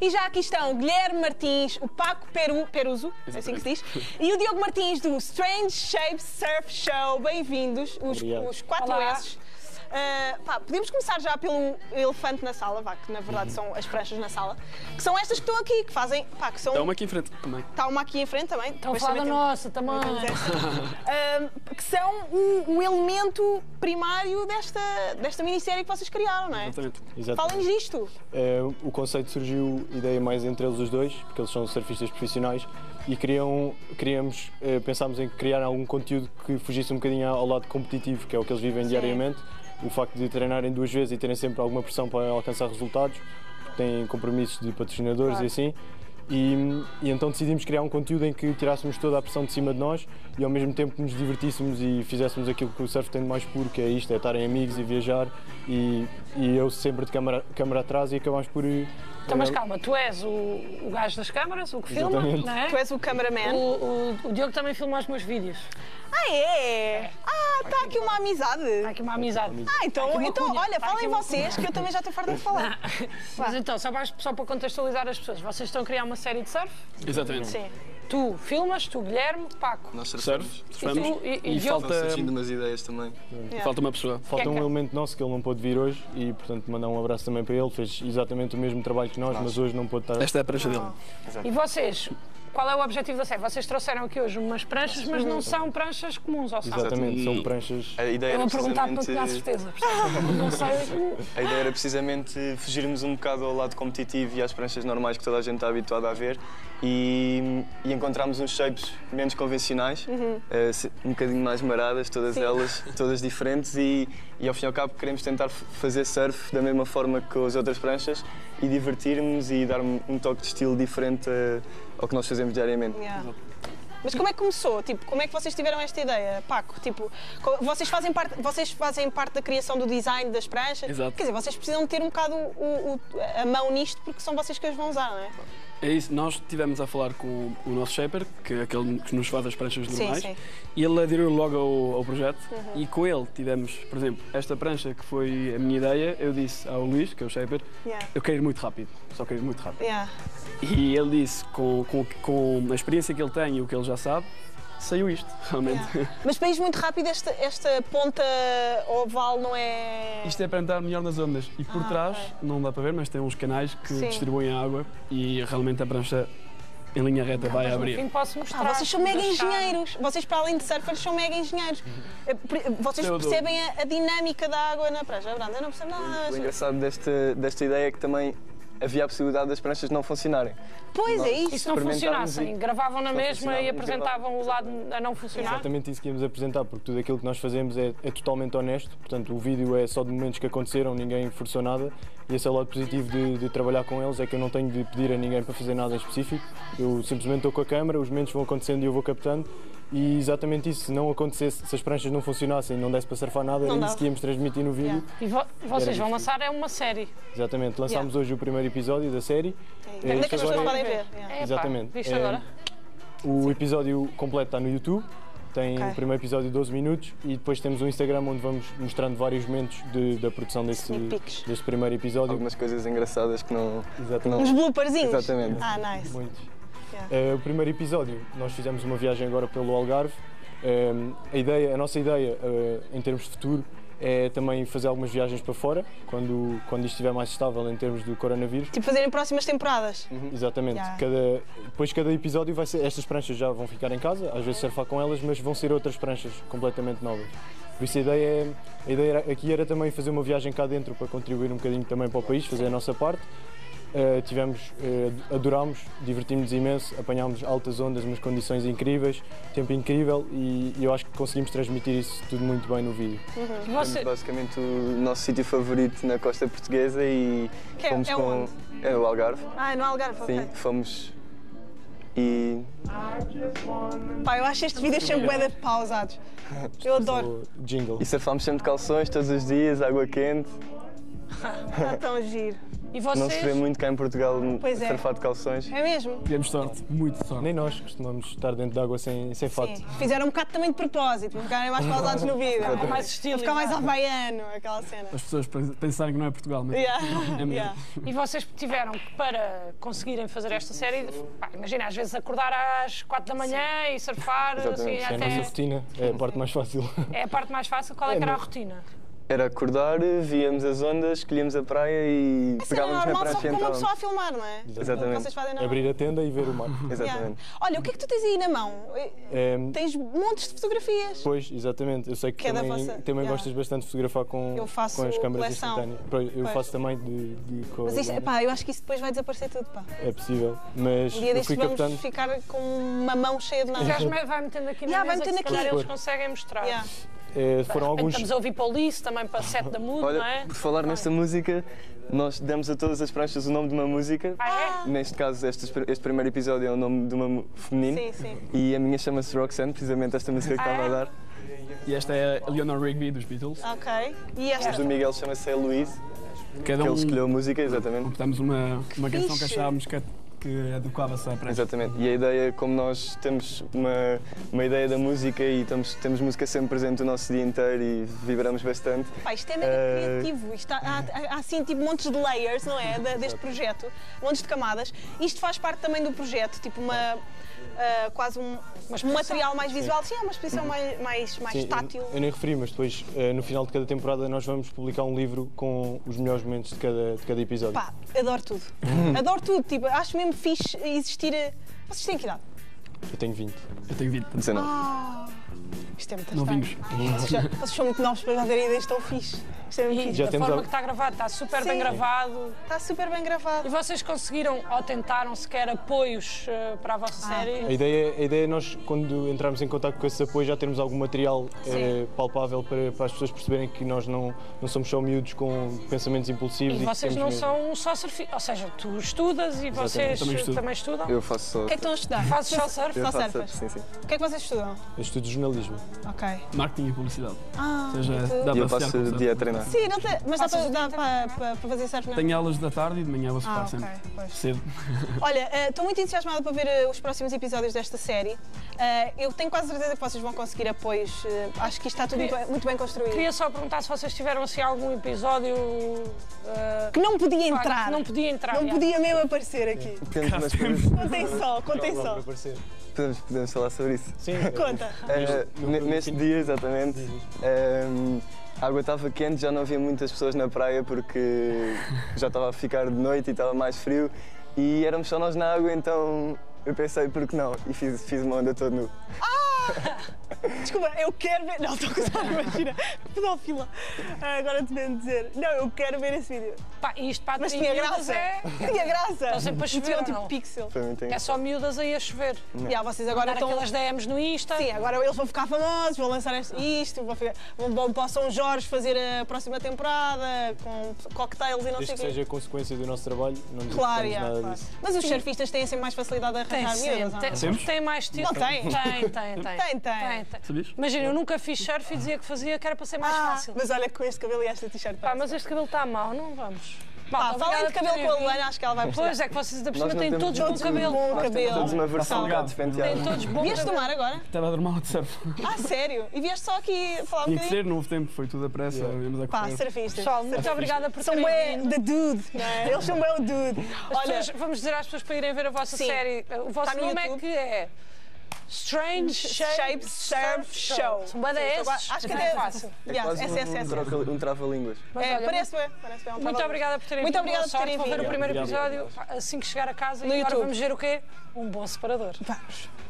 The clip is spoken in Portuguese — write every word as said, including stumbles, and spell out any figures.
E já aqui estão o Guilherme Martins, o Paco Peru, Peruso, é assim que se diz, e o Diogo Martins do Strange Shapes Surf Show. Bem-vindos, os, os quatro S's. Uh, pá, podemos começar já pelo elefante na sala, vá, que na verdade são as pranchas na sala, que são estas que estão aqui, que fazem. Pá, que são... Está uma aqui em frente também. Está uma aqui em frente também. Estão a falar da nossa também. Uh, que são o, o elemento primário desta, desta minissérie que vocês criaram, não é? Exatamente. Falem-nos disto. É, o conceito surgiu, ideia mais entre eles os dois, porque eles são surfistas profissionais e queriam, queríamos, eh, pensámos em criar algum conteúdo que fugisse um bocadinho ao lado competitivo, que é o que eles vivem Sim. diariamente. O facto de treinarem duas vezes e terem sempre alguma pressão para alcançar resultados, porque têm compromissos de patrocinadores claro. e assim. E, e então decidimos criar um conteúdo em que tirássemos toda a pressão de cima de nós e ao mesmo tempo nos divertíssemos e fizéssemos aquilo que o surf tem de mais puro, que é isto, é estarem amigos e viajar e, e eu sempre de câmara, câmara atrás e acabamos por... Então, mas calma, tu és o, o gajo das câmaras, o que filma, não é? Tu és o cameraman. O, o, o Diogo também filma os meus vídeos. Ah, é? Ah, está aqui uma amizade. Está aqui uma amizade. Ah, então, então cunha. olha, falem vocês, que eu também já estou farta de falar. Mas então, só para, só para contextualizar as pessoas, vocês estão a criar uma série de surf? Exatamente. Sim. Tu filmas, tu, Guilherme, Paco. Nós surfamos. surfamos. E, tu, e, e, e falta... surgindo umas ideias também. Yeah. Falta uma pessoa. Falta um elemento nosso que ele não pôde vir hoje e, portanto, mandar um abraço também para ele. Fez exatamente o mesmo trabalho que nós, Nossa. mas hoje não pôde estar. Esta é a prancha dele. E vocês? Qual é o objetivo da série? Vocês trouxeram aqui hoje umas pranchas, mas não são pranchas comuns, ou seja? Exatamente, são pranchas... A ideia eu era vou perguntar para precisamente... ter certeza. Não sei. A ideia era precisamente fugirmos um bocado ao lado competitivo e às pranchas normais que toda a gente está habituada a ver e, e encontrarmos uns shapes menos convencionais, uhum. uh, um bocadinho mais maradas, todas Sim. elas, todas diferentes e, e ao fim e ao cabo queremos tentar fazer surf da mesma forma que as outras pranchas e divertir-nos e dar um toque de estilo diferente uh, ao que nós fazemos diariamente. Yeah. Mas como é que começou? Tipo, como é que vocês tiveram esta ideia, Paco? Tipo, vocês fazem parte, vocês fazem parte da criação do design das pranchas? Exato. Quer dizer, vocês precisam ter um bocado o, o, a mão nisto porque são vocês que as vão usar, não é? É isso, nós estivemos a falar com o nosso shaper, que é aquele que nos faz as pranchas normais, sim, sim. e ele aderiu logo ao, ao projeto uhum. e com ele tivemos, por exemplo, esta prancha que foi a minha ideia, eu disse ao Luís, que é o shaper, yeah. eu quero ir muito rápido, só quero ir muito rápido. Yeah. E ele disse, com, com, com a experiência que ele tem e o que ele já sabe, saiu isto, realmente. Yeah. Mas para ir muito rápido, esta, esta ponta oval não é... Isto é para entrar melhor nas ondas. E por ah, trás, okay. não dá para ver, mas tem uns canais que Sim. distribuem a água e realmente a prancha em linha reta vai mas abrir. No fim posso mostrar. Ah, vocês são mega engenheiros. Vocês, para além de surfers, são mega engenheiros. Vocês percebem a, a dinâmica da água na prancha. A Branda, eu não percebo nada. O engraçado desta, desta ideia é que também havia a possibilidade das pranchas não funcionarem. Pois é isso. E se não funcionassem, gravavam na mesma e apresentavam o lado a não funcionar? Exatamente isso que íamos apresentar, porque tudo aquilo que nós fazemos é, é totalmente honesto, portanto o vídeo é só de momentos que aconteceram, ninguém forçou nada e esse é o lado positivo de, de trabalhar com eles, é que eu não tenho de pedir a ninguém para fazer nada em específico, eu simplesmente estou com a câmera, os momentos vão acontecendo e eu vou captando e exatamente isso, se não acontecesse, se as pranchas não funcionassem e não desse para surfar nada, era isso que íamos transmitir no vídeo. Yeah. E vo vocês vão lançar é uma série? Exatamente, lançámos yeah. hoje o primeiro episódio da série. É, é, é que as pessoas podem ver. É, exatamente. Pá, viste agora? O Sim. episódio completo está no YouTube, tem okay. o primeiro episódio de doze minutos e depois temos um Instagram onde vamos mostrando vários momentos de, da produção deste, deste primeiro episódio. Algumas coisas engraçadas que não... Exatamente. Uns blooperzinhos? Exatamente. Ah, nice. Muitos. Yeah. Uh, o primeiro episódio, nós fizemos uma viagem agora pelo Algarve. Uh, a, ideia, a nossa ideia, uh, em termos de futuro, é também fazer algumas viagens para fora, quando, quando isto estiver mais estável em termos do coronavírus. Tipo fazerem próximas temporadas. Uhum. Exatamente. Yeah. Cada, depois cada episódio vai ser, estas pranchas já vão ficar em casa, às vezes surfar com elas, mas vão ser outras pranchas completamente novas. Por isso a ideia, é, a ideia aqui era também fazer uma viagem cá dentro para contribuir um bocadinho também para o país, fazer a nossa parte. Uh, tivemos, uh, adorámos, divertimos-nos imenso, apanhámos altas ondas, umas condições incríveis, tempo incrível e, e eu acho que conseguimos transmitir isso tudo muito bem no vídeo. Uhum. Você... É basicamente o nosso sítio favorito na costa portuguesa e que fomos é, é com... onde? É o Algarve. Ah, é no Algarve, Sim, ok. fomos e... Pá, eu acho estes vídeos sempre bué de pausados. Eu adoro. Jingle. E surfámos sempre de calções todos os dias, água quente. Está tão giro. E não se vê vocês? muito cá em Portugal Pois é. surfar de calções. É mesmo? Tivemos sorte, muito sorte. Nem nós costumamos estar dentro de água sem, sem fato. Sim. Fizeram um bocado também de propósito, para ficarem mais pausados no vídeo. Com mais Para estilo. ficar mais havaiano, aquela cena. As pessoas pensarem que não é Portugal, mas Yeah. é mesmo. Yeah. E vocês tiveram que, para conseguirem fazer esta série, pá, imagina, às vezes acordar às quatro da manhã e surfar, assim, Exatamente. É a nossa até... rotina, é a parte mais fácil. É a parte mais fácil. Qual é que era a rotina? Era acordar, víamos as ondas, escolhíamos a praia e Essa era pegávamos na normal, só prancha que e com uma entrávamos. pessoa a filmar, não é? Exatamente. Vocês fazem na Abrir a tenda e ver o mar. Exatamente. Yeah. Olha, o que é que tu tens aí na mão? É, Tens montes de fotografias. Pois, exatamente. Eu sei que, Que é da também, vossa- também yeah. gostas bastante de fotografar com, Eu faço com as câmaras coleção. instantâneas. Pois, Eu Pois. faço também de, de com a Mas isso, Luana. pá, eu acho que isso depois vai desaparecer tudo, pá. É possível. Mas Um dia eu destes fui vamos captando. ficar com uma mão cheia de Os nada. gajos me- vai metendo aqui na Yeah, vai mesa, que metendo se calhar aqui. eles conseguem mostrar. Yeah. É, foram alguns. Estamos a ouvir Police também para set da mood, Olha, não é? por falar nesta música, nós demos a todas as pranchas o nome de uma música. Ah, é? Neste caso, este, este primeiro episódio é o nome de uma mu- feminino. Sim, sim. E a minha chama-se Roxanne, precisamente esta música que Ah, estava a é? dar. E esta é a Eleanor Rigby dos Beatles. Ok. E Mas esta? do Miguel chama-se Heloise, Cada que um ele escolheu a música, exatamente. optamos uma, uma canção que Fixe. achávamos que, que adequava-se à prancha. Exatamente. E a ideia, como nós temos uma, uma ideia da música e estamos, temos música sempre presente o nosso dia inteiro e vibramos bastante. Pá, isto é mega Eh, criativo. Isto há, há- há assim tipo montes de layers, não é? Da- deste projeto, montes de camadas. Isto faz parte também do projeto, tipo uma. ah, quase um, um material mais visual. Sim, é uma exposição mais, mais, mais Sim, tátil. eu, eu nem referi, mas depois, eh, no final de cada temporada, nós vamos publicar um livro com os melhores momentos de cada, de cada episódio. Pá, adoro tudo. Adoro tudo. Tipo, acho mesmo fixe existir. eh, Vocês têm que idade? Eu tenho vinte. Eu tenho vinte. dezenove. Ah, isto é muito Novinhos. estranho. Vocês, já- vocês são muito novos para já terem ideias tão fixe. Isto é muito E fixe. Já a temos forma al- que está gravado, está super Sim. bem gravado. Está super bem gravado. E vocês conseguiram ou tentaram sequer apoios eh, para a vossa Ah, A série? ideia, a ideia é nós, quando entrarmos em contato com esse apoio, já termos algum material eh, palpável para, para as pessoas perceberem que nós não, não somos só miúdos com pensamentos impulsivos. E que vocês não temos mesmo- são só surfistas, ou seja, tu estudas e vocês Também estudo. também estudam? Eu faço só. O que é que estão a estudar? Fazes só surf? eu Só faço surfas? sim, sim. O que é que vocês estudam? Eu estudo jornalismo. Ok. Marketing e publicidade. Ah, Ou seja, e tu? dá E eu para associar passo com o surf. dia a treinar. Sim, não tem, mas dá Passas para, o dá dia para, para, para fazer surf, não? Tenho aulas da tarde e de manhã vou surfar Ah, ok. sempre. Pois. Cedo. Olha, eh, estou muito entusiasmada para ver eh, os próximos episódios desta série. Eh, eu tenho quase certeza que vocês vão conseguir apoios. eh, acho que isto está tudo muito bem, muito bem construído. Queria só perguntar se vocês tiveram assim, algum episódio eh, Que não podia pá, entrar. que não podia entrar. Não já. podia mesmo aparecer aqui. Temos umas coisas- Contem só, contem só. podemos, podemos falar sobre isso. Sim, Conta. Eh, ne- neste dia, exatamente, ehm, a água estava quente, já não havia muitas pessoas na praia porque já estava a ficar de noite e estava mais frio e éramos só nós na água, então eu pensei, por que não? E fiz, fiz uma onda todo nu. Desculpa, eu quero ver. Não, estou a gozar, imagina. Pedófila. Ah, agora te vendo dizer. Não, eu quero ver esse vídeo. Pá, e isto para Mas tri tinha miúdas graça. é, Tinha graça. Estão sempre a chover, Metiam ou tipo não? pixel. Foi muito é engraçado. só miúdas aí a chover. E ah, vocês agora Dar estão. aquelas D Ms no Insta. Sim, agora eles vão ficar famosos, vão lançar este- isto, vão, ficar- vão, vão para o São Jorge fazer a próxima temporada com cocktails e não Desde sei que o quê. seja consequência do nosso trabalho, não nos Claro, preocupamos yeah, nada claro. disso. Mas os surfistas têm sempre mais facilidade de Tem arranjar sempre. miúdas, Tem, não? Temos? tem mais tido. Não tem? Tem, tem, tem. Tem, tem. Sabias? Imagina, eu nunca fiz surf e dizia que fazia que era para ser mais Ah, fácil. mas olha, com este cabelo e esta t-shirt. Pá, mas este cabelo está mau, não vamos. Pá, Malta, falem de obrigada por cabelo terem com a vindo. Luana, acho que ela vai perceber. Pois é que vocês ainda por Nós cima não têm temos todos bom todos cabelo. bom Nós temos cabelo. todos uma versão salgado. cá despenteada. Têm todos bom Vieste do cabelo. mar agora? Estava a dar uma aula de surf. Ah, sério? E vieste só aqui falar um Tinha que bocadinho? ser, não houve tempo, foi tudo a pressa, íamos a Pá, correr. surfistas. Pessoal, muito obrigada por São terem bem vindo. the dude, não é? Eles são bem o dude. As Olha, pessoas- vamos dizer às pessoas para irem ver a vossa Sim. série. O vosso Está no nome é YouTube. que é Strange Shape Shape Surf Show. São bué da Sim, S, agora- acho que é até fácil. É Yeah, quase S S S. um, troca- um trava-línguas. Mas É, olha, parece bem, parece bem. um Muito trabalho. obrigada por terem Muito vindo. obrigada Boa por terem sorte. Vou ver o vindo. primeiro Obrigado. episódio. Assim que chegar a casa No e agora YouTube. vamos ver o quê? Um bom separador. Vamos.